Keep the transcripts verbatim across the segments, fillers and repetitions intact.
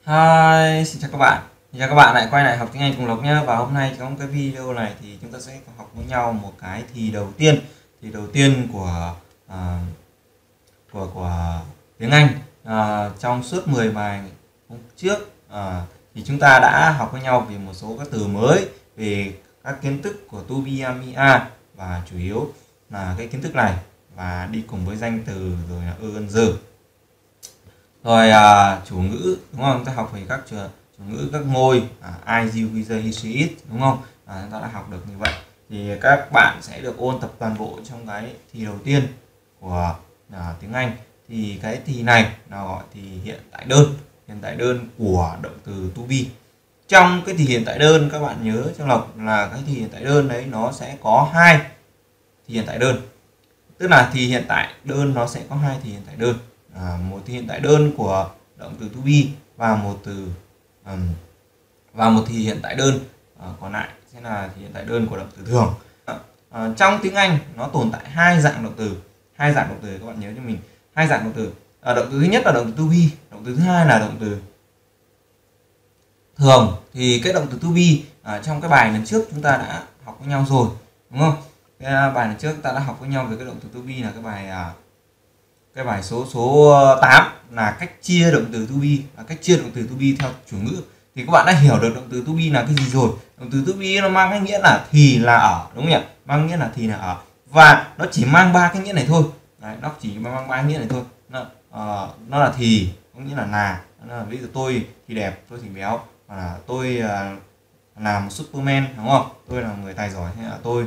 Hi, xin chào các bạn. Xin chào các bạn lại quay lại học tiếng Anh cùng Lộc nhé. Và hôm nay trong cái video này thì chúng ta sẽ học với nhau một cái thì đầu tiên, thì đầu tiên của uh, của của tiếng Anh uh, trong suốt mười bài hôm trước uh, thì chúng ta đã học với nhau về một số các từ mới, về các kiến thức của to be, am, are, và chủ yếu là cái kiến thức này và đi cùng với danh từ rồi là ơ ân giờ. Rồi à, chủ ngữ, đúng không? Chúng ta học về các chủ, chủ ngữ các ngôi à, I, you, we, they, he, she, it, đúng không? À, chúng ta đã học được như vậy thì các bạn sẽ được ôn tập toàn bộ trong cái thì đầu tiên của à, tiếng Anh. Thì cái thì này là gọi thì hiện tại đơn, hiện tại đơn của động từ to be. Trong cái thì hiện tại đơn các bạn nhớ cho Lộc là cái thì hiện tại đơn đấy nó sẽ có hai thì hiện tại đơn, tức là thì hiện tại đơn nó sẽ có hai thì hiện tại đơn. À, một thì hiện tại đơn của động từ to be và một từ um, và một thì hiện tại đơn uh, còn lại sẽ là thì hiện tại đơn của động từ thường. Uh, trong tiếng Anh nó tồn tại hai dạng động từ, hai dạng động từ các bạn nhớ cho mình, hai dạng động từ. Uh, động từ thứ nhất là động từ to be, động từ thứ hai là động từ thường. Thì cái động từ to be uh, trong cái bài lần trước chúng ta đã học với nhau rồi, đúng không? Cái uh, bài lần trước chúng ta đã học với nhau về cái động từ to be là cái bài uh, cái bài số số tám là cách chia động từ to be, là cách chia động từ to be theo chủ ngữ. Thì các bạn đã hiểu được động từ to be là cái gì rồi. Động từ to be nó mang cái nghĩa là thì là ở, đúng không nhỉ? Mang nghĩa là thì là ở, và nó chỉ mang ba cái nghĩa này thôi. Đấy, nó chỉ mang ba nghĩa này thôi. Nó, uh, nó là thì, có nghĩa là là, nó là ví dụ tôi thì đẹp, tôi thì béo, hoặc là tôi uh, là một Superman, đúng không? Tôi là người tài giỏi, hay là tôi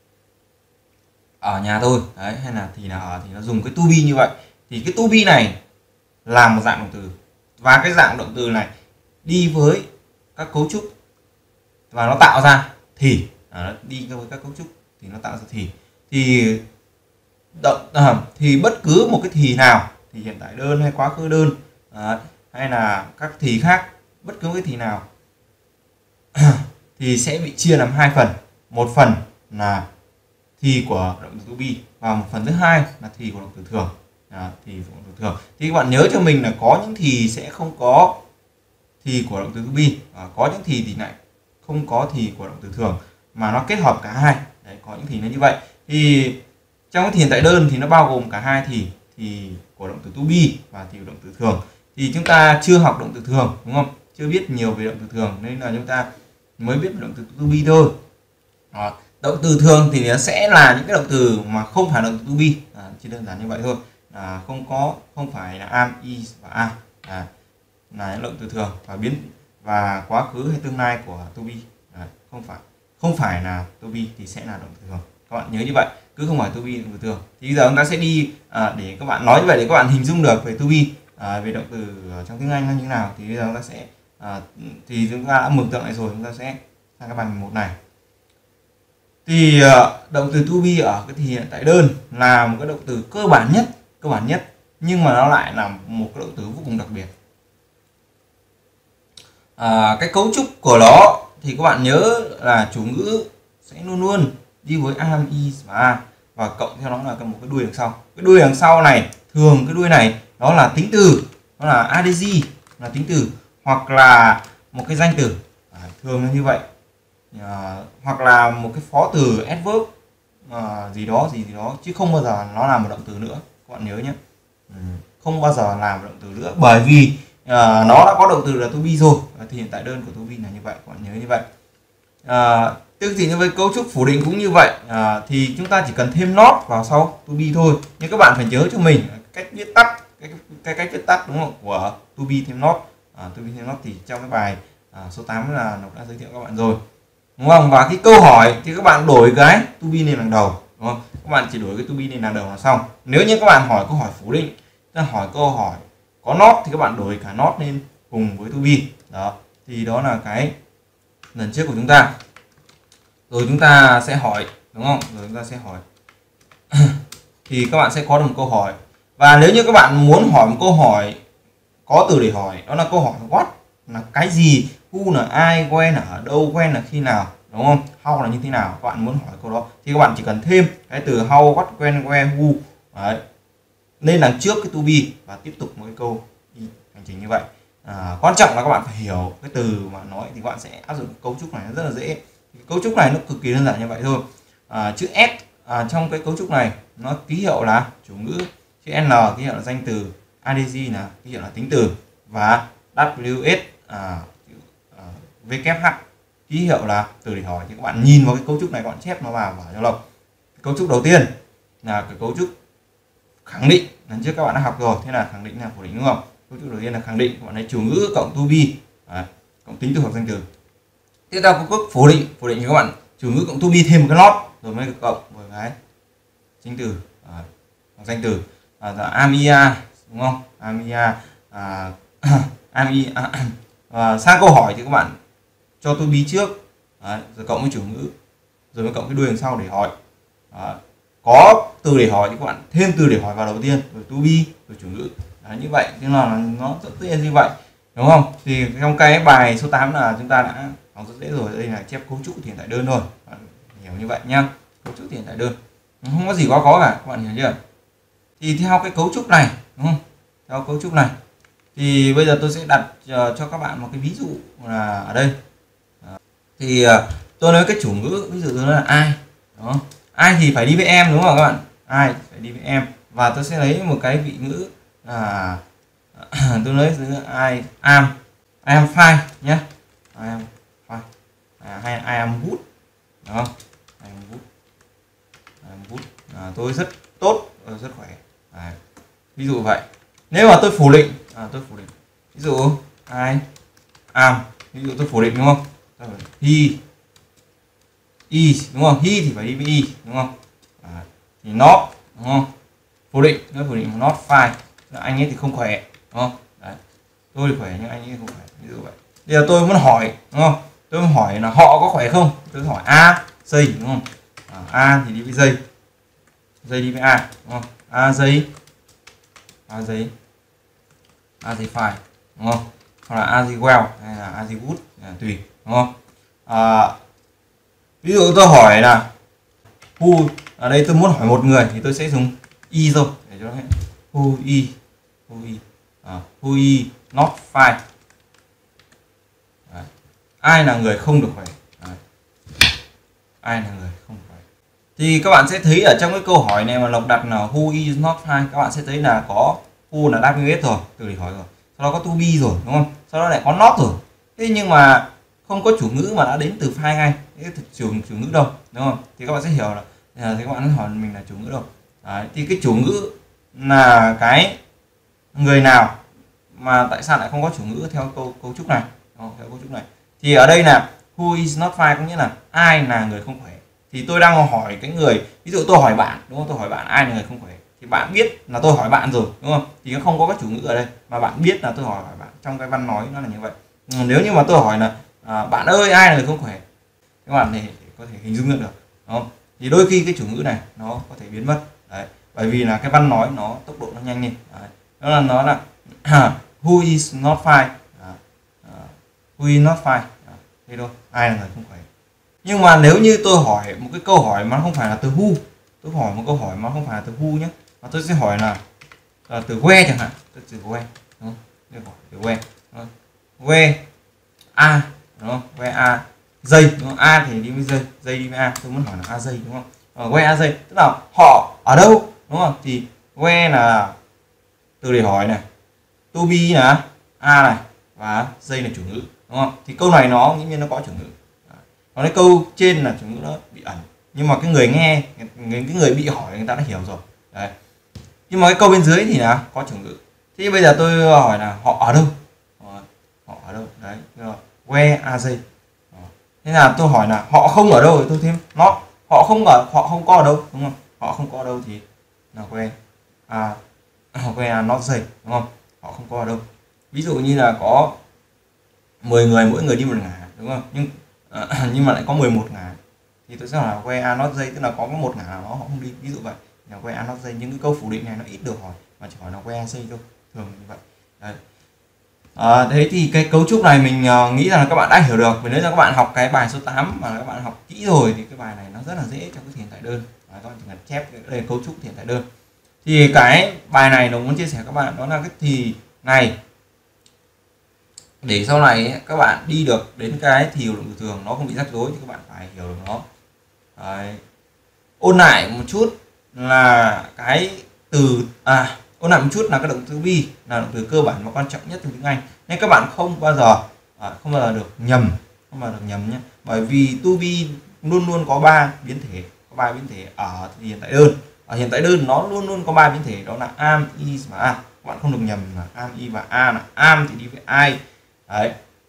ở nhà tôi đấy, hay là thì là ở, thì nó dùng cái to be như vậy. Thì cái to be này là một dạng động từ, và cái dạng động từ này đi với các cấu trúc và nó tạo ra thì à, đi với các cấu trúc thì nó tạo ra thì thì động à, thì bất cứ một cái thì nào, thì hiện tại đơn hay quá khứ đơn à, hay là các thì khác, bất cứ cái thì nào thì sẽ bị chia làm hai phần. Một phần là thì của động từ to be và một phần thứ hai là thì của động từ thường. À, thì của động từ thường thì các bạn nhớ cho mình là có những thì sẽ không có thì của động từ to be, à, có những thì thì lại không có thì của động từ thường, mà nó kết hợp cả hai. Đấy, có những thì nó như vậy. Thì trong cái thì hiện tại đơn thì nó bao gồm cả hai thì thì của động từ to be và thì của động từ thường. Thì chúng ta chưa học động từ thường, đúng không? Chưa biết nhiều về động từ thường nên là chúng ta mới biết về động từ to be thôi. À, động từ thường thì nó sẽ là những cái động từ mà không phải động từ to be, à, chỉ đơn giản như vậy thôi. À, không có không phải là am, is và are, à, là những động từ thường và biến và quá khứ hay tương lai của to be. À, không phải không phải là to be thì sẽ là động từ thường. Các bạn nhớ như vậy, cứ không phải to be động từ thường. Thì bây giờ chúng ta sẽ đi à, để các bạn nói như vậy để các bạn hình dung được về to be, à, về động từ trong tiếng Anh nó như thế nào. Thì bây giờ chúng ta sẽ à, thì chúng ta đã mường tượng lại rồi, chúng ta sẽ sang cái bài mười một này. Thì uh, động từ to be ở cái thì hiện tại đơn là một cái động từ cơ bản nhất, cơ bản nhất nhưng mà nó lại là một cái động từ vô cùng đặc biệt. À, cái cấu trúc của nó thì các bạn nhớ là chủ ngữ sẽ luôn luôn đi với am, is và are, và cộng theo đó là một cái đuôi đằng sau. Cái đuôi đằng sau này, thường cái đuôi này nó là tính từ, nó là adjective, là tính từ hoặc là một cái danh từ, à, thường là như vậy. À, hoặc là một cái phó từ adverb à, gì đó gì gì đó, chứ không bao giờ nó là một động từ nữa, các bạn nhớ nhé. Ừ, không bao giờ làm động từ nữa, bởi vì à, nó đã có động từ là to be rồi. Thì hiện tại đơn của to be là như vậy, các bạn nhớ như vậy. À, tương tự như với cấu trúc phủ định cũng như vậy, à, thì chúng ta chỉ cần thêm not vào sau to be thôi. Nhưng các bạn phải nhớ cho mình cách viết tắt, cái, cái cách viết tắt, đúng không, của to be thêm not. À, to be thêm not thì trong cái bài à, số tám là nó đã giới thiệu các bạn rồi, đúng không? Và cái câu hỏi thì các bạn đổi cái to be lên hàng đầu, đúng không? Các bạn chỉ đổi cái to be lên hàng đầu là xong. Nếu như các bạn hỏi câu hỏi phủ định, ta hỏi câu hỏi có not thì các bạn đổi cả not lên cùng với to be. Đó, thì đó là cái lần trước của chúng ta. Rồi chúng ta sẽ hỏi, đúng không? Rồi chúng ta sẽ hỏi thì các bạn sẽ có được một câu hỏi. Và nếu như các bạn muốn hỏi một câu hỏi có từ để hỏi, đó là câu hỏi what, là cái gì, who là ai, when là ở đâu, when là khi nào, đúng không? How là như thế nào, các bạn muốn hỏi câu đó thì các bạn chỉ cần thêm cái từ how, what, when, where, who đấy lên đằng trước cái to be và tiếp tục một cái câu hành trình như vậy. À, quan trọng là các bạn phải hiểu cái từ mà nói thì các bạn sẽ áp dụng cấu trúc này nó rất là dễ. Thì cấu trúc này nó cực kỳ đơn giản như vậy thôi. À, chữ S à, trong cái cấu trúc này nó ký hiệu là chủ ngữ, chữ N ký hiệu là danh từ, i đê giê là ký hiệu là tính từ, và W S à, à, W H ký hiệu là từ để hỏi. Thì các bạn nhìn vào cái cấu trúc này, các bạn chép nó vào vào cho lộc. Cấu trúc đầu tiên là cái cấu trúc khẳng định, lần trước các bạn đã học rồi, thế là khẳng định là phủ định đúng không? Cấu trúc đầu tiên là khẳng định, các bạn lấy chủ ngữ cộng to be à, cộng tính từ hoặc danh từ. Tiếp theo cấu trúc phủ định, phủ định thì các bạn chủ ngữ cộng to be thêm một cái not rồi mới cộng với cái chính từ à, hoặc danh từ à, là amia đúng không? Amia à, amia à, à, sang câu hỏi thì các bạn cho to be trước à, rồi cộng với chủ ngữ rồi mới cộng cái đuôi đằng sau để hỏi. À, có từ để hỏi thì các bạn thêm từ để hỏi vào đầu tiên rồi to be rồi chủ ngữ. Đấy, như vậy thế là nó rất tự nhiên như vậy đúng không? Thì trong cái bài số tám là chúng ta đã học rất dễ rồi. Đây là chép cấu trúc hiện tại đơn thôi, bạn hiểu như vậy nhá. Cấu trúc hiện tại đơn không có gì quá khó cả, các bạn hiểu chưa? Thì theo cái cấu trúc này đúng không? Theo cấu trúc này thì bây giờ tôi sẽ đặt uh, cho các bạn một cái ví dụ là ở đây. Uh, thì uh, tôi nói cái chủ ngữ, ví dụ tôi nói là ai đúng không? Ai thì phải đi với em đúng không các bạn? Ai phải đi với em, và tôi sẽ lấy một cái vị ngữ à, tôi lấy I am I am fine nhé, I am fine à, hay I am good đúng không? I am good, I am good à, tôi rất tốt, rất khỏe. À, ví dụ vậy. Nếu mà tôi phủ định à, tôi phủ định ví dụ I am, ví dụ tôi phủ định đúng không? He is đúng không? He thì phải đi với y đúng không? À, thì not đúng không? Phủ định, nó phủ định not fine, anh ấy thì không khỏe đúng không? Đấy. Tôi thì khỏe nhưng anh ấy không khỏe, ví dụ vậy. Bây giờ tôi muốn hỏi đúng không? Tôi muốn hỏi là họ có khỏe không? Tôi hỏi A, dây đúng không? À, A thì đi với dây, dây đi với A đúng không? A dây, A dây, A dây fine đúng không? Hoặc là A dây well hay là A dây good à, tùy đúng không? À, ví dụ tôi hỏi là who, ở đây tôi muốn hỏi một người thì tôi sẽ dùng y rồi để cho nó who y, who y, à, who y not fine. Đấy. Ai là người không được khỏe. Đấy. Ai là người không khỏe. Thì các bạn sẽ thấy ở trong cái câu hỏi này mà Lộc đặt là who is not fine, các bạn sẽ thấy là có who là W S rồi, từ để hỏi rồi, sau đó có to be rồi đúng không? Sau đó lại có not rồi. Thế nhưng mà không có chủ ngữ mà đã đến từ fine ngay. Thế chủ chủ ngữ đâu đúng không? Thì các bạn sẽ hiểu là thì các bạn hỏi mình là chủ ngữ đâu. Đấy. Thì cái chủ ngữ là cái người nào, mà tại sao lại không có chủ ngữ theo câu cấu trúc này? Đó, theo cấu trúc này thì ở đây là who is not fine có nghĩa là ai là người không khỏe. Thì tôi đang hỏi cái người, ví dụ tôi hỏi bạn đúng không? Tôi hỏi bạn ai là người không khỏe thì bạn biết là tôi hỏi bạn rồi đúng không? Thì nó không có cái chủ ngữ ở đây mà bạn biết là tôi hỏi, hỏi bạn, trong cái văn nói nó là như vậy. Nếu như mà tôi hỏi là à, bạn ơi ai là người không khỏe, các bạn thì có thể hình dung được đúng không? Thì đôi khi cái chủ ngữ này nó có thể biến mất. Đấy, bởi vì là cái văn nói nó tốc độ nó nhanh lên. Đấy. Đó là nó là who is not fine, uh, who is not fine, thế thôi, ai là người không khỏe. Nhưng mà nếu như tôi hỏi một cái câu hỏi mà không phải là từ who, tôi hỏi một câu hỏi mà không phải là từ who nhé, mà tôi sẽ hỏi là uh, từ where chẳng hạn, tôi từ where đúng không? Tôi hỏi từ where, đúng where a đúng không? Where a dây đúng không? A thì đi với dây, dây đi với a, tôi muốn hỏi là a dây đúng không? Uh, where a dây tức là họ ở đâu đúng không? Thì where là từ để hỏi này, to be là a này và dây là chủ ngữ đúng không? Thì câu này nó dĩ nhiên nó có chủ ngữ. Còn cái câu trên là chủ ngữ nó bị ẩn, nhưng mà cái người nghe, cái người bị hỏi người ta đã hiểu rồi. Đấy. Nhưng mà cái câu bên dưới thì là có chủ ngữ. Thì bây giờ tôi hỏi là họ ở đâu? Họ ở đâu? Đấy. Where are they? Thế là tôi hỏi là họ không ở đâu thì tôi thêm not. Họ không ở, họ không có ở đâu đúng không? Họ không có ở đâu thì là where à, where are not they đúng không? Họ không có ở đâu. Ví dụ như là có mười người, mỗi người đi một ngả đúng không? Nhưng à, nhưng mà lại có mười một ngả thì tôi sẽ hỏi là where are not they, tức là có một ngả nào đó họ không đi, ví dụ vậy. Là where are not they, những cái câu phủ định này nó ít được hỏi mà chỉ hỏi là where are they thôi, thường như vậy. Đấy. À, thế thì cái cấu trúc này mình uh, nghĩ rằng là các bạn đã hiểu được. Vì nếu như các bạn học cái bài số tám mà các bạn học kỹ rồi thì cái bài này nó rất là dễ trong cái hiện tại đơn. Đấy, các bạn chỉ cần chép cái đây cấu trúc hiện tại đơn. Thì cái bài này nó muốn chia sẻ các bạn đó là cái thì này để sau này ấy, các bạn đi được đến cái thì hiệu lượng thường nó không bị rắc rối thì các bạn phải hiểu được nó. Đấy. Ôn lại một chút là cái từ à ôn lại một chút là cái động từ be là động từ cơ bản và quan trọng nhất trong tiếng Anh, nên các bạn không bao giờ à, không bao giờ được nhầm, không bao giờ được nhầm nhé, bởi vì to be luôn luôn có ba biến thể, có ba biến thể ở hiện tại đơn. Ở hiện tại đơn nó luôn luôn có ba biến thể, đó là am, is và a. Các bạn không được nhầm là am, i và a. Là am thì đi với ai, đấy,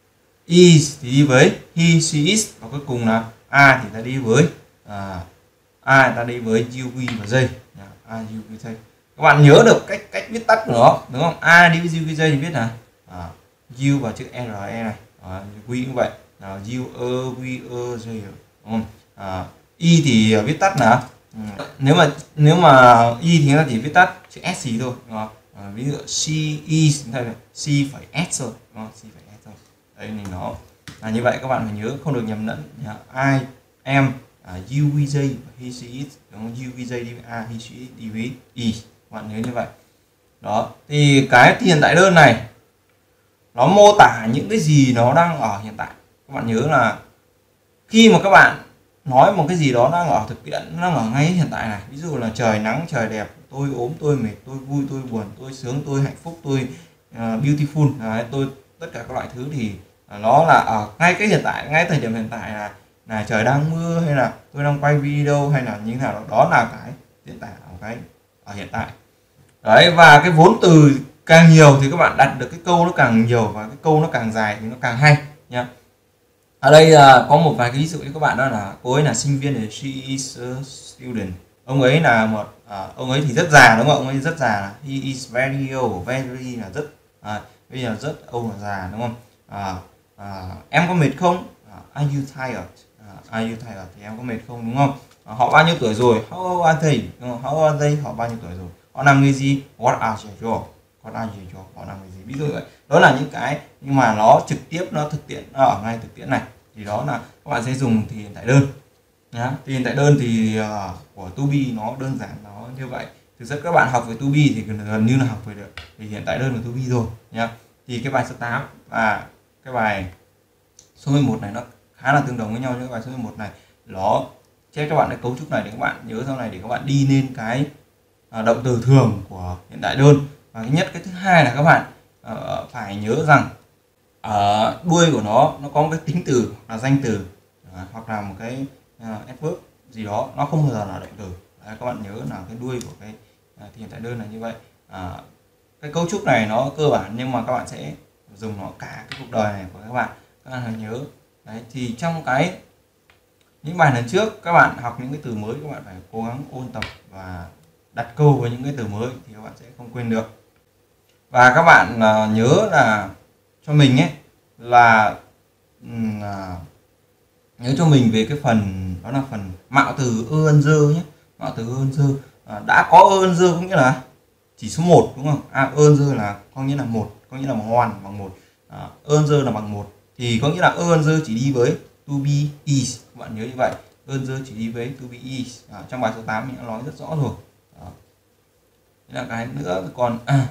is thì đi với he, she, it, và cuối cùng là a thì ta đi với à, a ta đi với you, we và they. A, you, we, they. Các bạn nhớ được cách cách viết tắt của nó đúng không? A đi với you, we, they thì viết là à, you và chữ r e này, à, we cũng vậy, là you, a, we, a, they, đúng không? À, y thì viết tắt là ừ. nếu mà nếu mà y thì nó chỉ viết tắt chữ s gì thôi, đúng không? À, ví dụ she is thay vì she phải s thôi, đúng không? She phải s thôi. Đấy thì nó là như vậy, các bạn phải nhớ không được nhầm lẫn. I, em, uh, you, we, they, he, she, it, đúng không? You, we, they đi với a, he, she, it đi với i, các bạn nhớ như vậy. Đó thì cái hiện tại đơn này nó mô tả những cái gì nó đang ở hiện tại. Các bạn nhớ là khi mà các bạn nói một cái gì đó đang ở thực tiễn, nó đang ở ngay hiện tại này, ví dụ là trời nắng, trời đẹp, tôi ốm, tôi mệt, tôi vui, tôi buồn, tôi sướng, tôi hạnh phúc, tôi uh, beautiful, đấy, tôi tất cả các loại thứ thì nó là ở ngay cái hiện tại, ngay thời điểm hiện tại là là trời đang mưa, hay là tôi đang quay video, hay là như thế nào đó, đó là cái hiện tại ở cái ở hiện tại. Đấy, và cái vốn từ càng nhiều thì các bạn đặt được cái câu nó càng nhiều, và cái câu nó càng dài thì nó càng hay nhá. Ở đây uh, có một vài cái ví dụ cho các bạn, đó là cô ấy là sinh viên, thì she is a student. Ông ấy là một uh, ông ấy thì rất già đúng không? Ông ấy rất già, he is very old, very là rất uh, bây giờ rất old là già đúng không? Uh, uh, em có mệt không? Uh, are you tired? Uh, are you tired thì em có mệt không, đúng không? Uh, họ bao nhiêu tuổi rồi? How are they? Đúng không? How are they? Họ bao nhiêu tuổi rồi? Họ làm nghề gì? What are their job? What are their job? Họ làm nghề gì? Ví dụ vậy. Đó là những cái nhưng mà nó trực tiếp, nó thực tiễn, nó ở ngay thực tiễn này, thì đó là các bạn sẽ dùng thì hiện tại đơn nhá. Thì hiện tại đơn thì uh, của to be nó đơn giản nó như vậy. Thực ra các bạn học về to be thì gần như là học về được thì hiện tại đơn của to be rồi nhá. Thì cái bài số tám và cái bài số mười một này nó khá là tương đồng với nhau. Những bài số mười một này nó chép cho bạn cái cấu trúc này để các bạn nhớ sau này, để các bạn đi lên cái uh, động từ thường của hiện tại đơn. Và cái nhất cái thứ hai là các bạn uh, phải nhớ rằng ở đuôi của nó nó có một cái tính từ là danh từ, à, hoặc là một cái uh, adverb gì đó, nó không bao giờ là động từ. Đấy, các bạn nhớ là cái đuôi của cái uh, thì hiện tại đơn là như vậy. À, cái cấu trúc này nó cơ bản nhưng mà các bạn sẽ dùng nó cả cái cuộc đời này của các bạn, các bạn hãy nhớ. Đấy, thì trong cái những bài lần trước các bạn học những cái từ mới, các bạn phải cố gắng ôn tập và đặt câu với những cái từ mới thì các bạn sẽ không quên được. Và các bạn uh, nhớ là cho mình ấy là um, nhớ cho mình về cái phần đó là phần mạo từ ơ ân dơ nhé. Mạo từ ơ ân dơ à, đã có ơ ân dơ có nghĩa là chỉ số một đúng không? À, ơ ân dơ là có nghĩa là một, có nghĩa là hoàn bằng một. À, ơ ân dơ là bằng một thì có nghĩa là ơ ân dơ chỉ đi với to be is. Các bạn nhớ như vậy, ơ ân dơ chỉ đi với to be is. À, trong bài số tám mình đã nói rất rõ rồi. Đó. Thế là cái nữa còn à,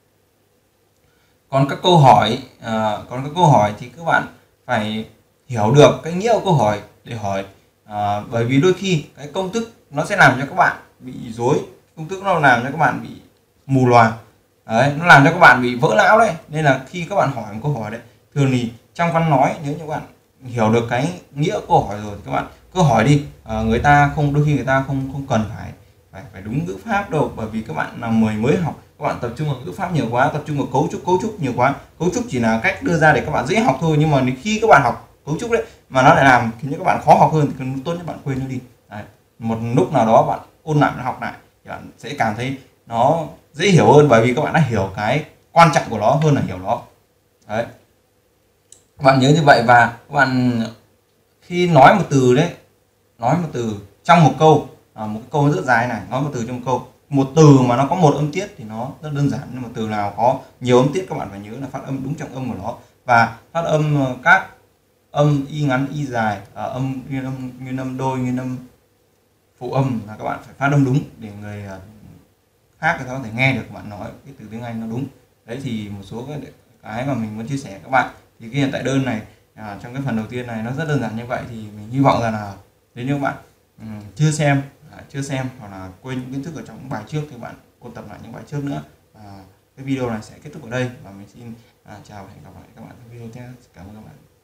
còn các câu hỏi à, còn các câu hỏi thì các bạn phải hiểu được cái nghĩa của câu hỏi để hỏi, à, bởi vì đôi khi cái công thức nó sẽ làm cho các bạn bị rối, công thức nó làm cho các bạn bị mù loà, đấy, nó làm cho các bạn bị vỡ não đấy. Nên là khi các bạn hỏi một câu hỏi đấy, thường thì trong văn nói nếu như các bạn hiểu được cái nghĩa câu hỏi rồi thì các bạn cứ hỏi đi, à, người ta không đôi khi người ta không không cần phải phải phải đúng ngữ pháp đâu, bởi vì các bạn là người mới học, các bạn tập trung vào ngữ pháp nhiều quá, tập trung vào cấu trúc cấu trúc nhiều quá. Cấu trúc chỉ là cách đưa ra để các bạn dễ học thôi, nhưng mà khi các bạn học cấu trúc đấy mà nó lại làm khiến cho các bạn khó học hơn thì tốt nhất bạn quên nó đi. Đấy. Một lúc nào đó bạn ôn lại, bạn học lại thì bạn sẽ cảm thấy nó dễ hiểu hơn, bởi vì các bạn đã hiểu cái quan trọng của nó hơn là hiểu nó. Đấy, các bạn nhớ như vậy. Và các bạn khi nói một từ đấy, nói một từ trong một câu, à, một cái câu rất dài này, nói một từ trong một câu, một từ mà nó có một âm tiết thì nó rất đơn giản, nhưng mà từ nào có nhiều âm tiết các bạn phải nhớ là phát âm đúng trọng âm của nó, và phát âm các âm y ngắn y dài, à, âm nguyên âm nguyên âm đôi, nguyên âm phụ âm là các bạn phải phát âm đúng để người khác người ta có thể nghe được bạn nói cái từ tiếng Anh nó đúng. Đấy thì một số cái, cái mà mình muốn chia sẻ các bạn Thì cái hiện tại đơn này à, trong cái phần đầu tiên này nó rất đơn giản như vậy, thì mình hy vọng rằng là nếu như các bạn um, chưa xem à, chưa xem hoặc là quên những kiến thức ở trong những bài trước thì bạn ôn tập lại những bài trước nữa. À, cái video này sẽ kết thúc ở đây và mình xin à, chào và hẹn gặp lại các bạn trong video tiếp theo. Cảm ơn các bạn.